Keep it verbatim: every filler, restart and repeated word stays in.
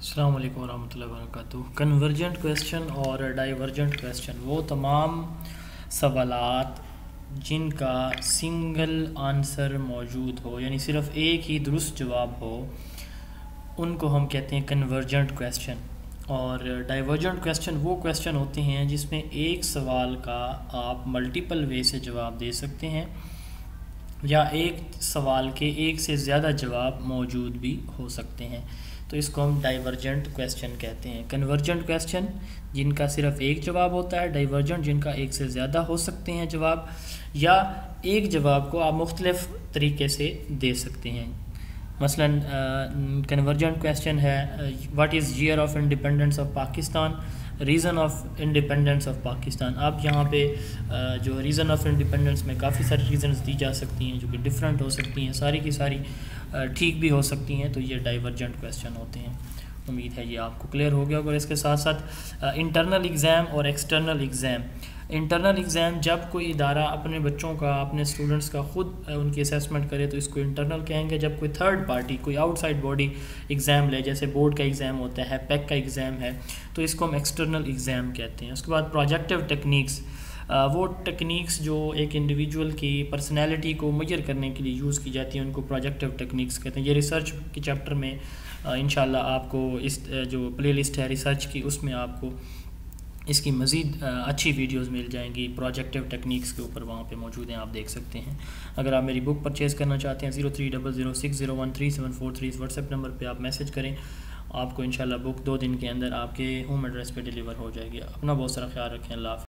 अस्सलाम वालेकुम रहमतुल्लाहि व बरकातुहू। कन्वर्जेंट क्वेश्चन और डाइवर्जेंट क्वेश्चन वो तमाम सवालात जिनका सिंगल आंसर मौजूद हो, यानी सिर्फ एक ही दुरुस्त जवाब हो, उनको हम कहते हैं कन्वर्जेंट क्वेश्चन। और डाइवर्जेंट क्वेश्चन वो क्वेश्चन होते हैं जिसमें एक सवाल का आप मल्टीपल वे से जवाब दे सकते हैं या एक सवाल के एक से ज़्यादा जवाब मौजूद भी हो सकते हैं, तो इसको हम डाइवर्जेंट क्वेश्चन कहते हैं। कन्वर्जेंट क्वेश्चन जिनका सिर्फ एक जवाब होता है, डाइवर्जेंट जिनका एक से ज़्यादा हो सकते हैं जवाब, या एक जवाब को आप मुख्तलिफ तरीके से दे सकते हैं। मसलन कन्वर्जेंट क्वेश्चन है what is year of independence of Pakistan, reason of independence of Pakistan. अब यहाँ पे uh, जो रीज़न ऑफ इंडिपेंडेंस में काफ़ी सारी रीज़न्स दी जा सकती हैं जो कि डिफरेंट हो सकती हैं, सारी की सारी ठीक uh, भी हो सकती हैं, तो ये डाइवर्जेंट क्वेश्चन होते हैं। उम्मीद है ये आपको क्लियर हो गया होगा। इसके साथ साथ इंटरनल एग्ज़ाम और एक्सटर्नल एग्ज़ाम। इंटरनल एग्ज़ाम जब कोई इदारा अपने बच्चों का, अपने स्टूडेंट्स का ख़ुद उनकी असेसमेंट करे तो इसको इंटरनल कहेंगे। जब कोई थर्ड पार्टी, कोई आउटसाइड बॉडी एग्ज़ाम ले, जैसे बोर्ड का एग्ज़ाम होता है, पैक का एग्ज़ाम है, तो इसको हम एक्सटर्नल एग्ज़ाम कहते हैं। उसके बाद प्रोजेक्टिव टेक्निक्स, वो टेक्निक्स जो एक इंडिविजुअल की पर्सनैलिटी को मेजर करने के लिए यूज़ की जाती हैं, उनको प्रोजेक्टिव टेक्निक्स कहते हैं। ये रिसर्च के चैप्टर में इंशाल्लाह आपको इस जो प्लेलिस्ट है रिसर्च की, उसमें आपको इसकी मज़ीद अच्छी वीडियोस मिल जाएंगी प्रोजेक्टिव टेक्निक्स के ऊपर, वहाँ पे मौजूद हैं, आप देख सकते हैं। अगर आप मेरी बुक परचेज़ करना चाहते हैं zero three double zero six zero one three seven four three इस व्हाट्सएप नंबर पे आप मैसेज करें, आपको इंशाल्लाह बुक दो दिन के अंदर आपके होम एड्रेस पे डिलीवर हो जाएगी। अपना बहुत सारा ख्याल रखें। अल्लाह हाफ़िज़।